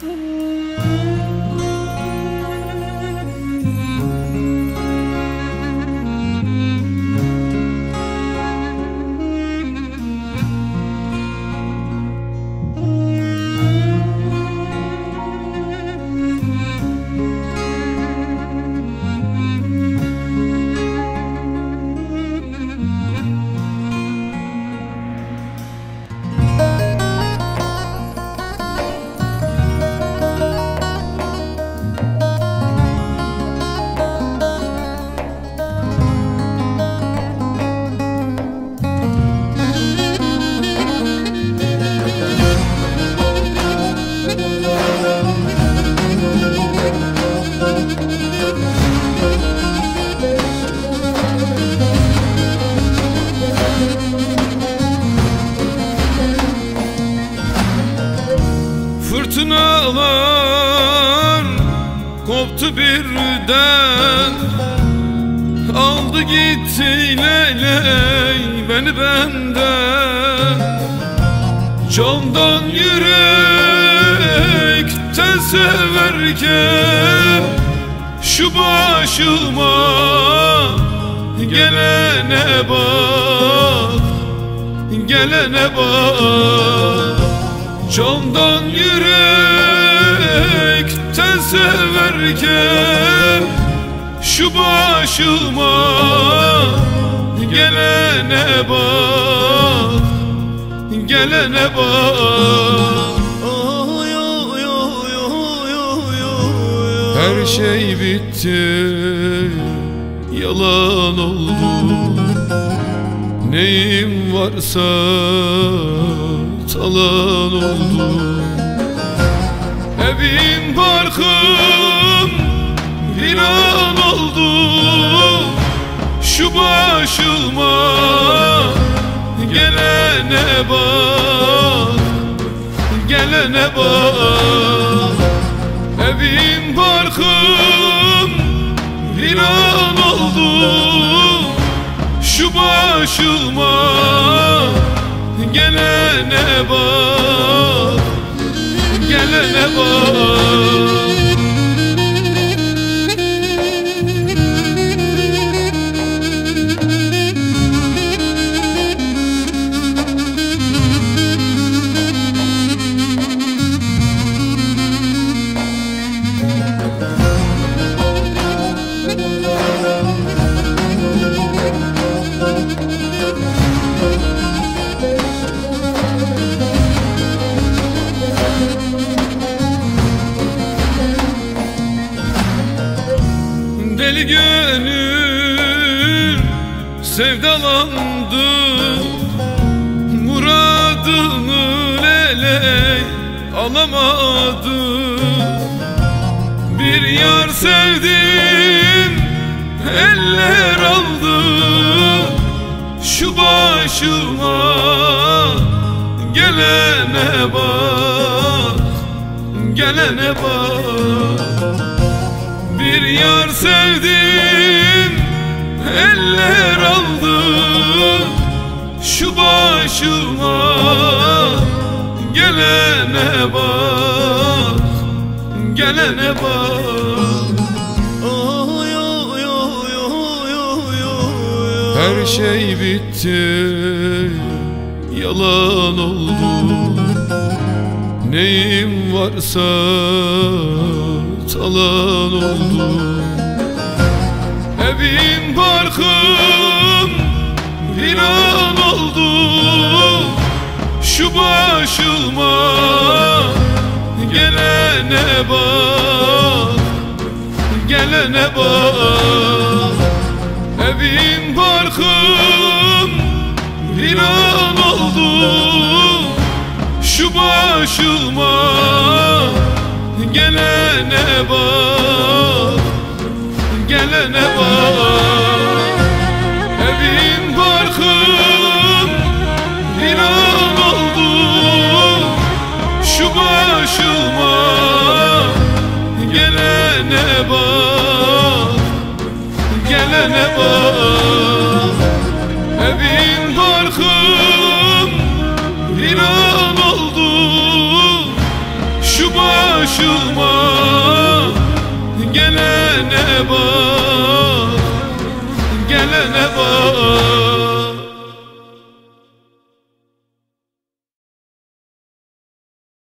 Fırtınalar koptu birden, aldı gitti leyley beni benden. Candan yürekten severken şu başıma gelene bak, gelene bak. Candan yürekten severken şu başıma gelene bak, gelene bak. Her şey bitti, yalan oldu. Neyim varsa talan oldu. Evim barkım viran oldu. Şu başıma gelene bak, gelene bak. Evim barkım viran oldu. Şu başıma gelene bak, gelene bak. Deli gönül sevdalandı, muradını leley alamadı. Bir yar sevdim, eller aldı. Şu başıma gelene bak, gelene bak. Bir yar sevdim, eller aldı. Şu başıma gelene bak, gelene bak. Her şey bitti, yalan oldu. Neyim varsa talan oldu. Evim barkım viran oldu. Şu başıma gelene bak, gelene bak. Evim barkım viran oldu. Şu başıma gelene bak, gelene bak. Evim barkım viran oldu. Şu başıma gelene bak, gelene bak. Evim barkım viran oldu. Şu başıma gelene bak, gelene bak.